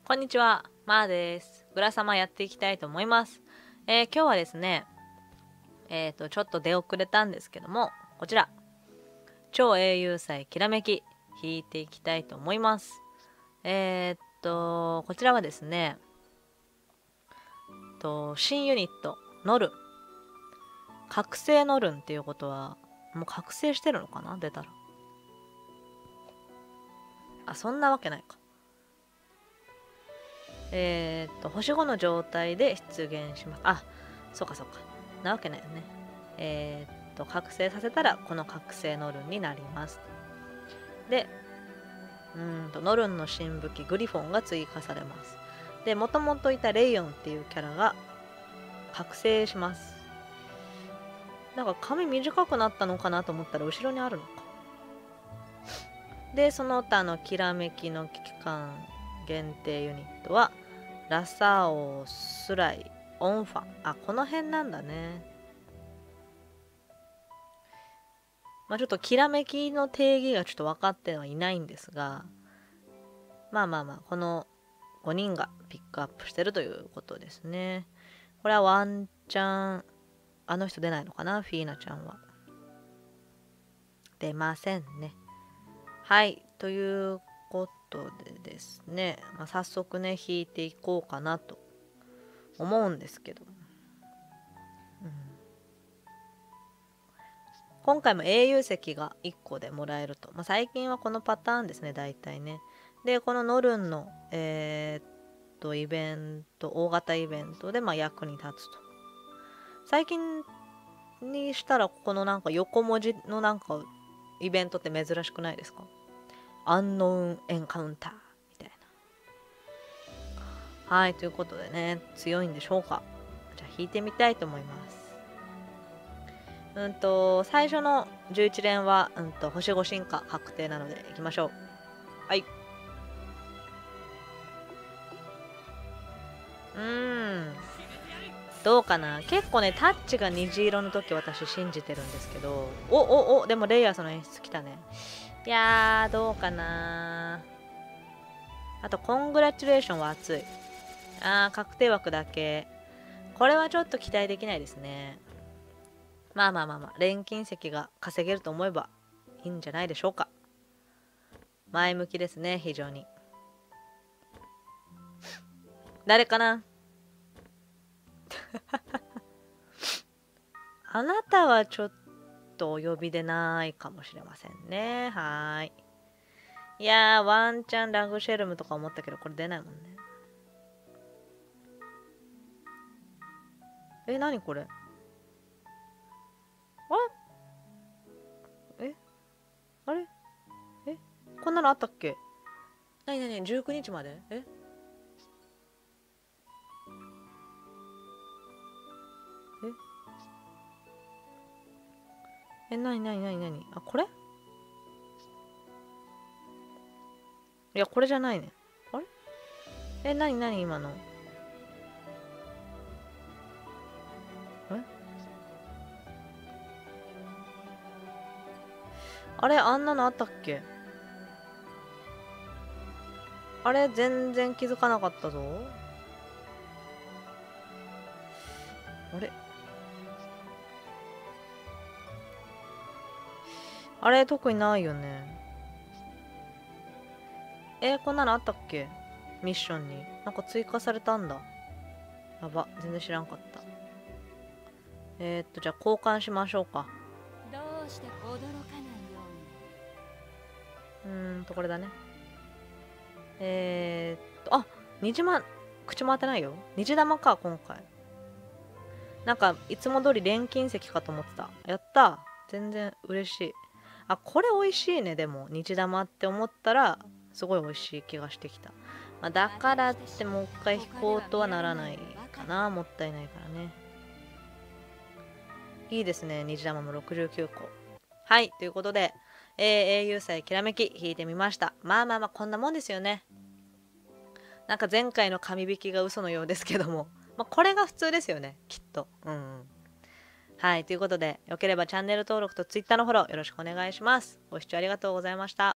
こんにちは、まーです。グラサマやっていきたいと思います。今日はですね、ちょっと出遅れたんですけども、こちら、超英雄祭きらめき、弾いていきたいと思います。こちらはですね、新ユニット、ノルン。覚醒ノルンっていうことは、もう覚醒してるのかな出たら。あ、そんなわけないか。星5の状態で出現します。あ、そうかそうか。なわけないよね。覚醒させたらこの覚醒ノルンになります。で、ノルンの新武器グリフォンが追加されます。で、もともといたレイオンっていうキャラが覚醒します。なんか髪短くなったのかなと思ったら後ろにあるのか。で、その他のきらめきの期間限定ユニットはラサオ、スライ、オンファン。あ、この辺なんだね。まあちょっときらめきの定義がちょっと分かってはいないんですが、まあ、この5人がピックアップしてるということですね。これはワンチャン、あの人出ないのかなフィーナちゃんは。出ませんね。はい、ということでですね、早速ね、弾いていこうかなと思うんですけど。今回も英雄石が1個でもらえると。最近はこのパターンですね、大体ね。で、このノルンの、イベント、大型イベントで役に立つと。最近にしたら、このなんか横文字のなんかイベントって珍しくないですか？アンノーンエンカウンターみたいな。はい、ということでね、強いんでしょうか。じゃあ弾いてみたいと思います。最初の11連は、星5進化確定なのでいきましょう。はい。どうかな。結構ね、タッチが虹色の時私信じてるんですけど。でもレイヤースの演出来たね。いやー、どうかな。あと、コングラチュレーションは熱い。確定枠だけ。これはちょっと期待できないですね。錬金石が稼げると思えばいいんじゃないでしょうか。前向きですね、非常に。誰かなあなたはちょっとお呼びでないかもしれませんね。はーい。いやー、ワンチャンラグシェルムとか思ったけど、これ出ないもんね。何これ？あれこんなのあったっけ？19日まであ、これ？いや、これじゃないね。あれ今の。あれあんなのあったっけ？あれ全然気づかなかったぞ。あれ特にないよね。こんなのあったっけ？ミッションに。なんか追加されたんだ。やば、全然知らんかった。じゃあ交換しましょうか。 どうして驚かないよこれだね。あ、虹ま、口回ってないよ。虹玉か、今回。なんか、いつも通り錬金石かと思ってた。やったー。全然嬉しい。あ、これ美味しいね、でも。虹玉って思ったら、すごい美味しい気がしてきた。だからってもう一回引こうとはならないかな。もったいないからね。いいですね、虹玉も69個。はい、ということで、英雄祭きらめき引いてみました。こんなもんですよね。なんか前回の紙引きが嘘のようですけども、これが普通ですよね、きっと。はい、ということで、よければチャンネル登録と Twitter のフォローよろしくお願いします。ご視聴ありがとうございました。